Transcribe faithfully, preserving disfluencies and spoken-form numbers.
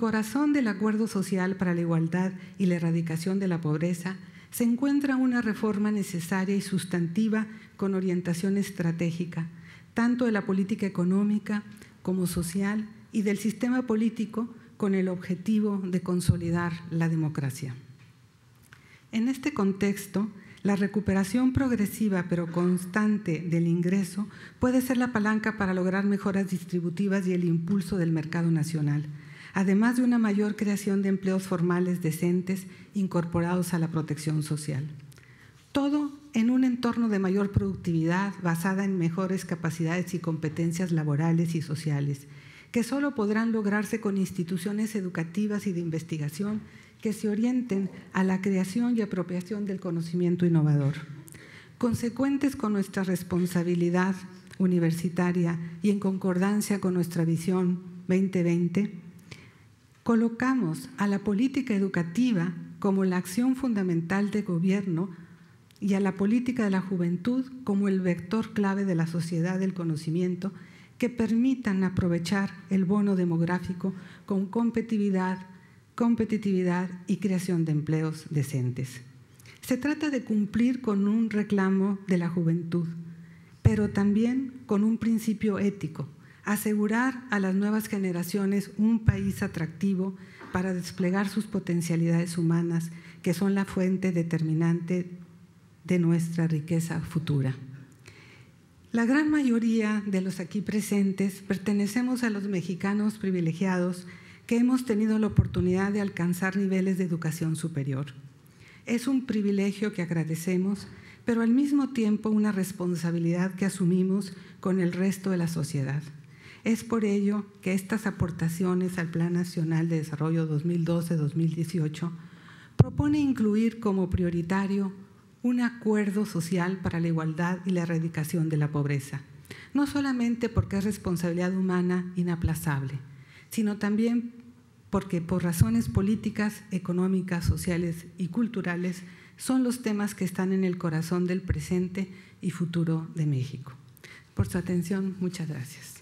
corazón del Acuerdo Social para la Igualdad y la Erradicación de la Pobreza se encuentra una reforma necesaria y sustantiva con orientación estratégica, tanto de la política económica como social y del sistema político, con el objetivo de consolidar la democracia. En este contexto, la recuperación progresiva pero constante del ingreso puede ser la palanca para lograr mejoras distributivas y el impulso del mercado nacional, además de una mayor creación de empleos formales decentes incorporados a la protección social. Todo en un entorno de mayor productividad basada en mejores capacidades y competencias laborales y sociales, que solo podrán lograrse con instituciones educativas y de investigación que se orienten a la creación y apropiación del conocimiento innovador. Consecuentes con nuestra responsabilidad universitaria y en concordancia con nuestra visión veinte veinte, colocamos a la política educativa como la acción fundamental de gobierno y a la política de la juventud como el vector clave de la sociedad del conocimiento que permitan aprovechar el bono demográfico con competitividad, competitividad y creación de empleos decentes. Se trata de cumplir con un reclamo de la juventud, pero también con un principio ético: asegurar a las nuevas generaciones un país atractivo para desplegar sus potencialidades humanas, que son la fuente determinante de nuestra riqueza futura. La gran mayoría de los aquí presentes pertenecemos a los mexicanos privilegiados que hemos tenido la oportunidad de alcanzar niveles de educación superior. Es un privilegio que agradecemos, pero al mismo tiempo una responsabilidad que asumimos con el resto de la sociedad. Es por ello que estas aportaciones al Plan Nacional de Desarrollo dos mil doce a dos mil dieciocho propone incluir como prioritario un acuerdo social para la igualdad y la erradicación de la pobreza, no solamente porque es responsabilidad humana inaplazable, sino también porque por razones políticas, económicas, sociales y culturales son los temas que están en el corazón del presente y futuro de México. Por su atención, muchas gracias.